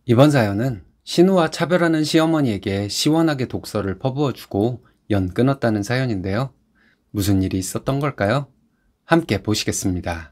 이번 사연은 신우와 차별하는 시어머니에게 시원하게 독서를 퍼부어주고 연 끊었다는 사연인데요. 무슨 일이 있었던 걸까요? 함께 보시겠습니다.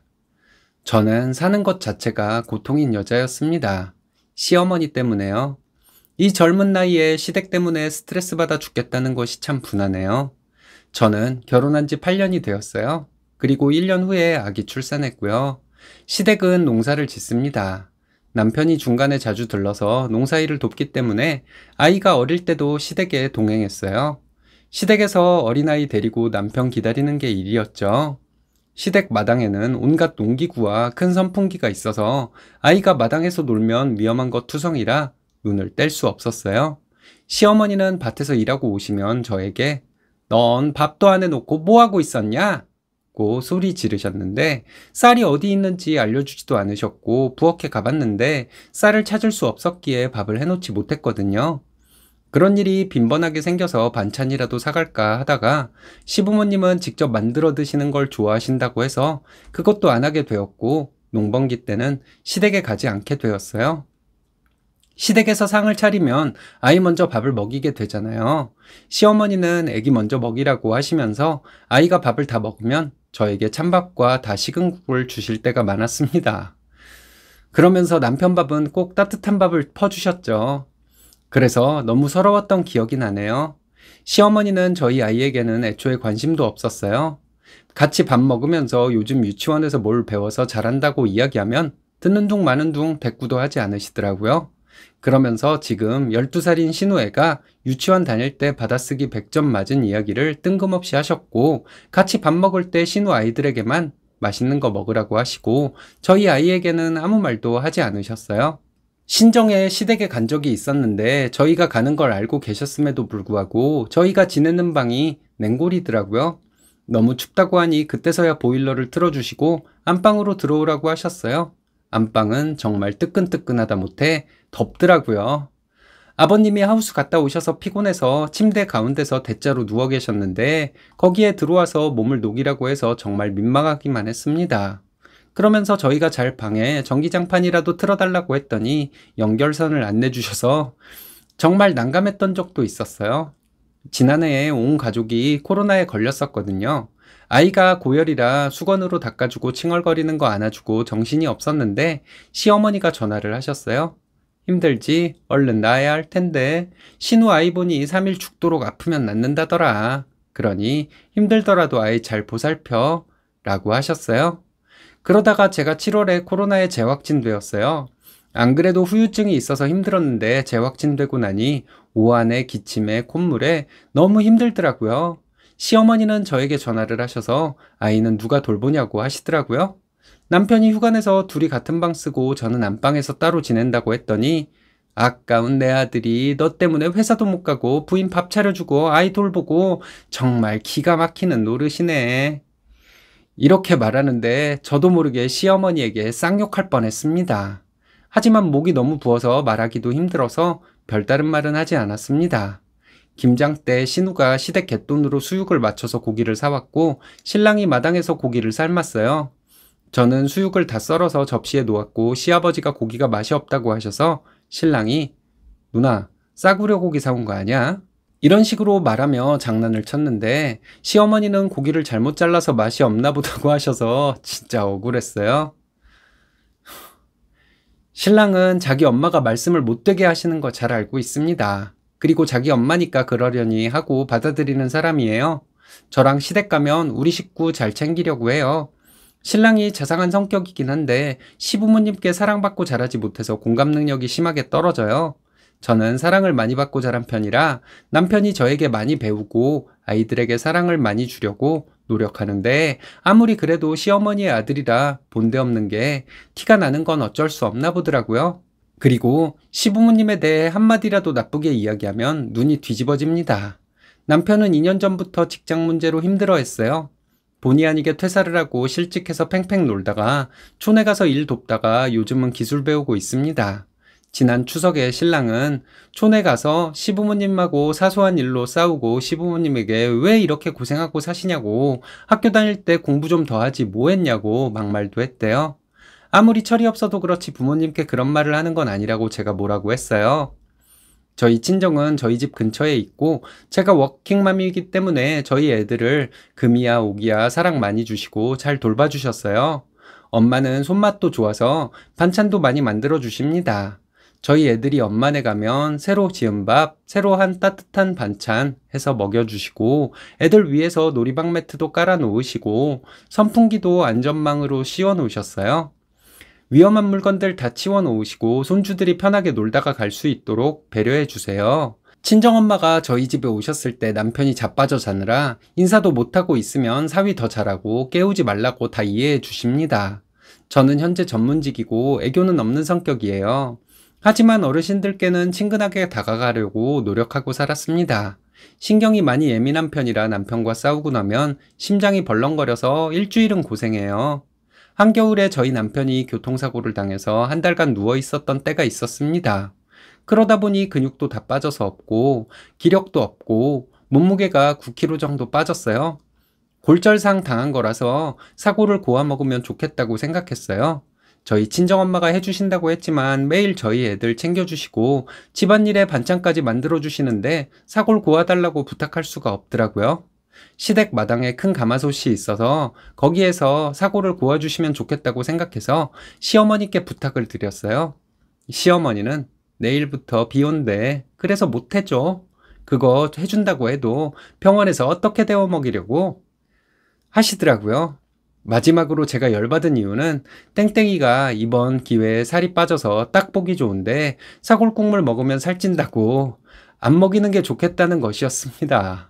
저는 사는 것 자체가 고통인 여자였습니다. 시어머니 때문에요. 이 젊은 나이에 시댁 때문에 스트레스 받아 죽겠다는 것이 참 분하네요. 저는 결혼한 지 8년이 되었어요. 그리고 1년 후에 아기 출산했고요. 시댁은 농사를 짓습니다. 남편이 중간에 자주 들러서 농사일을 돕기 때문에 아이가 어릴 때도 시댁에 동행했어요. 시댁에서 어린아이 데리고 남편 기다리는 게 일이었죠. 시댁 마당에는 온갖 농기구와 큰 선풍기가 있어서 아이가 마당에서 놀면 위험한 것 투성이라 눈을 뗄 수 없었어요. 시어머니는 밭에서 일하고 오시면 저에게 "넌 밥도 안 해놓고 뭐 하고 있었냐?" 고 소리 지르셨는데 쌀이 어디 있는지 알려주지도 않으셨고 부엌에 가봤는데 쌀을 찾을 수 없었기에 밥을 해놓지 못했거든요. 그런 일이 빈번하게 생겨서 반찬이라도 사갈까 하다가 시부모님은 직접 만들어 드시는 걸 좋아하신다고 해서 그것도 안 하게 되었고 농번기 때는 시댁에 가지 않게 되었어요. 시댁에서 상을 차리면 아이 먼저 밥을 먹이게 되잖아요. 시어머니는 애기 먼저 먹이라고 하시면서 아이가 밥을 다 먹으면 저에게 찬밥과 다 식은 국을 주실 때가 많았습니다. 그러면서 남편 밥은 꼭 따뜻한 밥을 퍼주셨죠. 그래서 너무 서러웠던 기억이 나네요. 시어머니는 저희 아이에게는 애초에 관심도 없었어요. 같이 밥 먹으면서 요즘 유치원에서 뭘 배워서 잘한다고 이야기하면 듣는 둥 마는 둥 대꾸도 하지 않으시더라고요. 그러면서 지금 12살인 신우애가 유치원 다닐 때 받아쓰기 100점 맞은 이야기를 뜬금없이 하셨고 같이 밥 먹을 때 신우 아이들에게만 맛있는 거 먹으라고 하시고 저희 아이에게는 아무 말도 하지 않으셨어요. 신정에 시댁에 간 적이 있었는데 저희가 가는 걸 알고 계셨음에도 불구하고 저희가 지내는 방이 냉골이더라고요. 너무 춥다고 하니 그때서야 보일러를 틀어주시고 안방으로 들어오라고 하셨어요. 안방은 정말 뜨끈뜨끈하다 못해 덥더라고요. 아버님이 하우스 갔다 오셔서 피곤해서 침대 가운데서 대자로 누워 계셨는데 거기에 들어와서 몸을 녹이라고 해서 정말 민망하기만 했습니다. 그러면서 저희가 잘 방에 전기장판이라도 틀어달라고 했더니 연결선을 안 내주셔서 정말 난감했던 적도 있었어요. 지난해에 온 가족이 코로나에 걸렸었거든요. 아이가 고열이라 수건으로 닦아주고 칭얼거리는 거 안아주고 정신이 없었는데 시어머니가 전화를 하셨어요. "힘들지? 얼른 나아야 할 텐데 신우 아이 보니 3일 죽도록 아프면 낫는다더라. 그러니 힘들더라도 아이 잘 보살펴" 라고 하셨어요. 그러다가 제가 7월에 코로나에 재확진되었어요. 안 그래도 후유증이 있어서 힘들었는데 재확진되고 나니 오한에 기침에 콧물에 너무 힘들더라고요. 시어머니는 저에게 전화를 하셔서 아이는 누가 돌보냐고 하시더라고요. 남편이 휴가 내서 둘이 같은 방 쓰고 저는 안방에서 따로 지낸다고 했더니 "아까운 내 아들이 너 때문에 회사도 못 가고 부인 밥 차려주고 아이 돌보고 정말 기가 막히는 노릇이네." 이렇게 말하는데 저도 모르게 시어머니에게 쌍욕할 뻔했습니다. 하지만 목이 너무 부어서 말하기도 힘들어서 별다른 말은 하지 않았습니다. 김장 때 신우가 시댁 갯돈으로 수육을 맞춰서 고기를 사왔고 신랑이 마당에서 고기를 삶았어요. 저는 수육을 다 썰어서 접시에 놓았고 시아버지가 고기가 맛이 없다고 하셔서 신랑이 "누나, 싸구려 고기 사온 거 아냐?" 이런 식으로 말하며 장난을 쳤는데 시어머니는 고기를 잘못 잘라서 맛이 없나 보다고 하셔서 진짜 억울했어요. 신랑은 자기 엄마가 말씀을 못되게 하시는 거 잘 알고 있습니다. 그리고 자기 엄마니까 그러려니 하고 받아들이는 사람이에요. 저랑 시댁 가면 우리 식구 잘 챙기려고 해요. 신랑이 자상한 성격이긴 한데 시부모님께 사랑받고 자라지 못해서 공감 능력이 심하게 떨어져요. 저는 사랑을 많이 받고 자란 편이라 남편이 저에게 많이 배우고 아이들에게 사랑을 많이 주려고 노력하는데 아무리 그래도 시어머니의 아들이라 본데 없는 게 티가 나는 건 어쩔 수 없나 보더라고요. 그리고 시부모님에 대해 한마디라도 나쁘게 이야기하면 눈이 뒤집어집니다. 남편은 2년 전부터 직장 문제로 힘들어했어요. 본의 아니게 퇴사를 하고 실직해서 팽팽 놀다가 촌에 가서 일 돕다가 요즘은 기술 배우고 있습니다. 지난 추석에 신랑은 촌에 가서 시부모님하고 사소한 일로 싸우고 시부모님에게 "왜 이렇게 고생하고 사시냐고, 학교 다닐 때 공부 좀 더 하지 뭐 했냐고" 막말도 했대요. 아무리 철이 없어도 그렇지 부모님께 그런 말을 하는 건 아니라고 제가 뭐라고 했어요. 저희 친정은 저희 집 근처에 있고 제가 워킹맘이기 때문에 저희 애들을 금이야 오기야 사랑 많이 주시고 잘 돌봐주셨어요. 엄마는 손맛도 좋아서 반찬도 많이 만들어 주십니다. 저희 애들이 엄마네 가면 새로 지은 밥, 새로 한 따뜻한 반찬 해서 먹여주시고 애들 위해서 놀이방 매트도 깔아 놓으시고 선풍기도 안전망으로 씌워 놓으셨어요. 위험한 물건들 다 치워 놓으시고 손주들이 편하게 놀다가 갈 수 있도록 배려해 주세요. 친정엄마가 저희 집에 오셨을 때 남편이 자빠져 자느라 인사도 못하고 있으면 사위 더 잘하고 깨우지 말라고 다 이해해 주십니다. 저는 현재 전문직이고 애교는 없는 성격이에요. 하지만 어르신들께는 친근하게 다가가려고 노력하고 살았습니다. 신경이 많이 예민한 편이라 남편과 싸우고 나면 심장이 벌렁거려서 일주일은 고생해요. 한겨울에 저희 남편이 교통사고를 당해서 한 달간 누워 있었던 때가 있었습니다. 그러다 보니 근육도 다 빠져서 없고 기력도 없고 몸무게가 9kg 정도 빠졌어요. 골절상 당한 거라서 사고를 고아 먹으면 좋겠다고 생각했어요. 저희 친정엄마가 해주신다고 했지만 매일 저희 애들 챙겨주시고 집안일에 반찬까지 만들어주시는데 사골 고아달라고 부탁할 수가 없더라고요. 시댁 마당에 큰 가마솥이 있어서 거기에서 사골을 구워주시면 좋겠다고 생각해서 시어머니께 부탁을 드렸어요. 시어머니는 내일부터 비 온대. 그래서 못해줘. 그거 해준다고 해도 병원에서 어떻게 데워 먹이려고 하시더라고요. 마지막으로 제가 열받은 이유는 땡땡이가 이번 기회에 살이 빠져서 딱 보기 좋은데 사골 국물 먹으면 살찐다고 안 먹이는 게 좋겠다는 것이었습니다.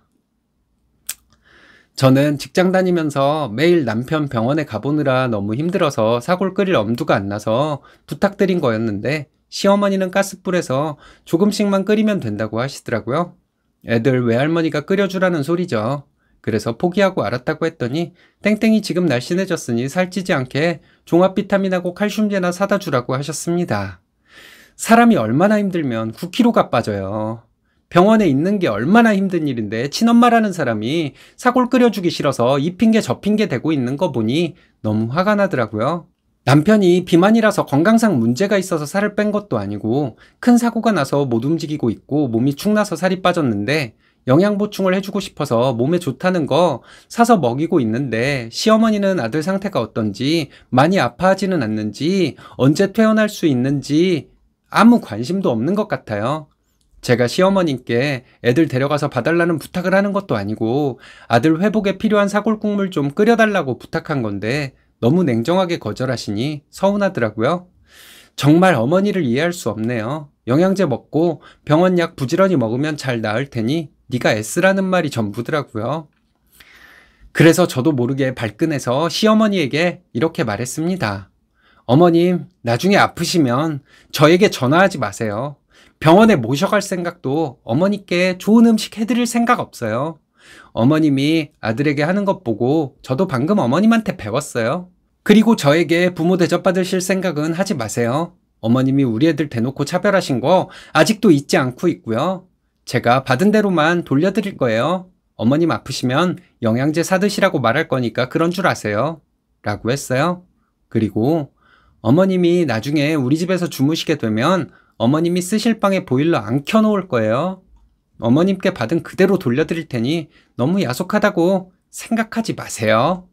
저는 직장 다니면서 매일 남편 병원에 가보느라 너무 힘들어서 사골 끓일 엄두가 안 나서 부탁드린 거였는데 시어머니는 가스불에서 조금씩만 끓이면 된다고 하시더라고요. 애들 외할머니가 끓여주라는 소리죠. 그래서 포기하고 알았다고 했더니 땡땡이 지금 날씬해졌으니 살찌지 않게 종합 비타민하고 칼슘제나 사다 주라고 하셨습니다. 사람이 얼마나 힘들면 9kg가 빠져요. 병원에 있는 게 얼마나 힘든 일인데 친엄마라는 사람이 사골 끓여주기 싫어서 이 핑계 저 핑계 대고 있는 거 보니 너무 화가 나더라고요. 남편이 비만이라서 건강상 문제가 있어서 살을 뺀 것도 아니고 큰 사고가 나서 못 움직이고 있고 몸이 축 나서 살이 빠졌는데 영양 보충을 해주고 싶어서 몸에 좋다는 거 사서 먹이고 있는데 시어머니는 아들 상태가 어떤지 많이 아파하지는 않는지 언제 퇴원할 수 있는지 아무 관심도 없는 것 같아요. 제가 시어머님께 애들 데려가서 봐달라는 부탁을 하는 것도 아니고 아들 회복에 필요한 사골국물 좀 끓여달라고 부탁한 건데 너무 냉정하게 거절하시니 서운하더라고요. 정말 어머니를 이해할 수 없네요. 영양제 먹고 병원 약 부지런히 먹으면 잘 나을 테니 네가 애쓰라는 말이 전부더라고요. 그래서 저도 모르게 발끈해서 시어머니에게 이렇게 말했습니다. 어머님, 나중에 아프시면 저에게 전화하지 마세요. 병원에 모셔갈 생각도 어머니께 좋은 음식 해드릴 생각 없어요. 어머님이 아들에게 하는 것 보고 저도 방금 어머님한테 배웠어요. 그리고 저에게 부모 대접받으실 생각은 하지 마세요. 어머님이 우리 애들 대놓고 차별하신 거 아직도 잊지 않고 있고요. 제가 받은 대로만 돌려드릴 거예요. 어머님 아프시면 영양제 사드시라고 말할 거니까 그런 줄 아세요. 라고 했어요. 그리고 어머님이 나중에 우리 집에서 주무시게 되면 어머님이 쓰실 방에 보일러 안 켜놓을 거예요. 어머님께 받은 그대로 돌려드릴 테니 너무 야속하다고 생각하지 마세요.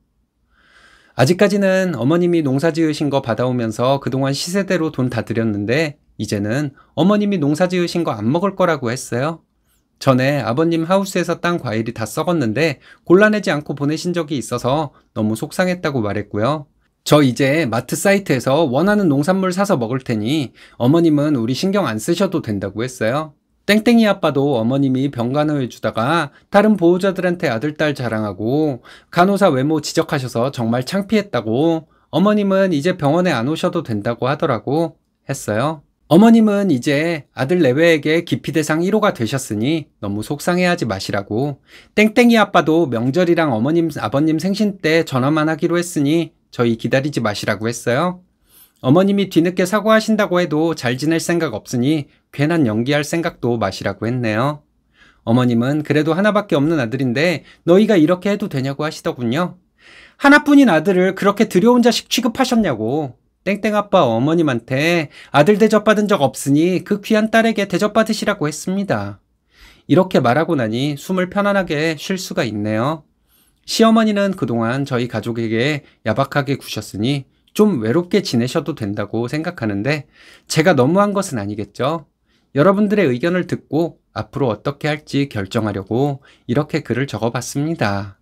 아직까지는 어머님이 농사 지으신 거 받아오면서 그동안 시세대로 돈 다 드렸는데 이제는 어머님이 농사 지으신 거 안 먹을 거라고 했어요. 전에 아버님 하우스에서 딴 과일이 다 썩었는데 골라내지 않고 보내신 적이 있어서 너무 속상했다고 말했고요. 저 이제 마트 사이트에서 원하는 농산물 사서 먹을 테니 어머님은 우리 신경 안 쓰셔도 된다고 했어요. 땡땡이 아빠도 어머님이 병간호해 주다가 다른 보호자들한테 아들, 딸 자랑하고 간호사 외모 지적하셔서 정말 창피했다고 어머님은 이제 병원에 안 오셔도 된다고 하더라고 했어요. 어머님은 이제 아들 내외에게 기피 대상 1호가 되셨으니 너무 속상해하지 마시라고 땡땡이 아빠도 명절이랑 어머님, 아버님 생신 때 전화만 하기로 했으니 저희 기다리지 마시라고 했어요. 어머님이 뒤늦게 사과하신다고 해도 잘 지낼 생각 없으니 괜한 연기할 생각도 마시라고 했네요. 어머님은 그래도 하나밖에 없는 아들인데 너희가 이렇게 해도 되냐고 하시더군요. 하나뿐인 아들을 그렇게 두려운 자식 취급하셨냐고. 땡땡 아빠 어머님한테 아들 대접받은 적 없으니 그 귀한 딸에게 대접받으시라고 했습니다. 이렇게 말하고 나니 숨을 편안하게 쉴 수가 있네요. 시어머니는 그동안 저희 가족에게 야박하게 구셨으니 좀 외롭게 지내셔도 된다고 생각하는데 제가 너무한 것은 아니겠죠? 여러분들의 의견을 듣고 앞으로 어떻게 할지 결정하려고 이렇게 글을 적어봤습니다.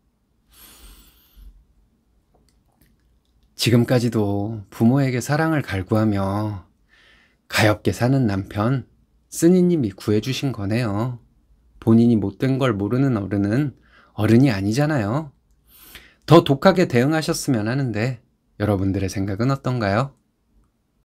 지금까지도 부모에게 사랑을 갈구하며 가엾게 사는 남편, 쓰니님이 구해주신 거네요. 본인이 못된 걸 모르는 어른은 어른이 아니잖아요. 더 독하게 대응하셨으면 하는데 여러분들의 생각은 어떤가요?